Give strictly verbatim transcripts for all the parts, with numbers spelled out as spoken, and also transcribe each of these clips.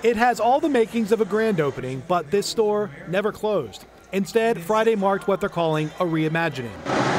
It has all the makings of a grand opening, but this store never closed. Instead, Friday marked what they're calling a reimagining.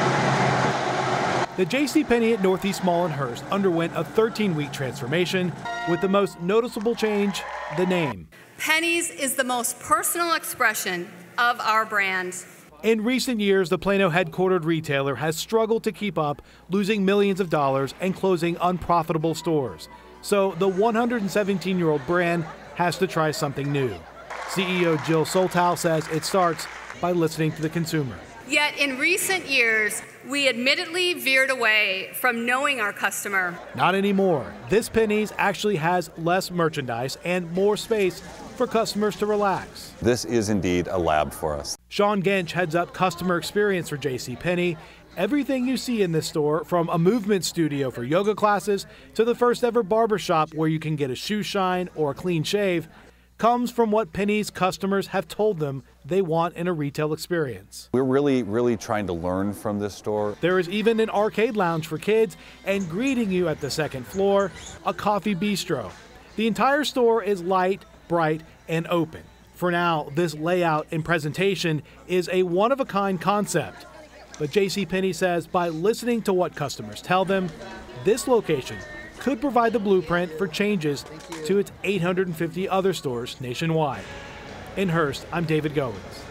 The JCPenney at Northeast Mall in Hearst underwent a thirteen-week transformation, with the most noticeable change, the name. Penny's is the most personal expression of our brand. In recent years, the Plano headquartered retailer has struggled to keep up, losing millions of dollars and closing unprofitable stores. So the one hundred seventeen-year-old brand has to try something new. C E O Jill Soltau says it starts by listening to the consumer. Yet in recent years, we admittedly veered away from knowing our customer. Not anymore. This Penny's actually has less merchandise and more space for customers to relax. This is indeed a lab for us. Sean Gench heads up customer experience for JCPenney. Everything you see in this store, from a movement studio for yoga classes to the first ever barbershop where you can get a shoe shine or a clean shave, comes from what Penny's customers have told them they want in a retail experience. We're really, really trying to learn from this store. There is even an arcade lounge for kids, and greeting you at the second floor, a coffee bistro. The entire store is light, bright, and open. For now, this layout and presentation is a one-of-a-kind concept. But JCPenney says by listening to what customers tell them, this location could provide the blueprint for changes to its eight hundred fifty other stores nationwide. In Hearst, I'm David Goins.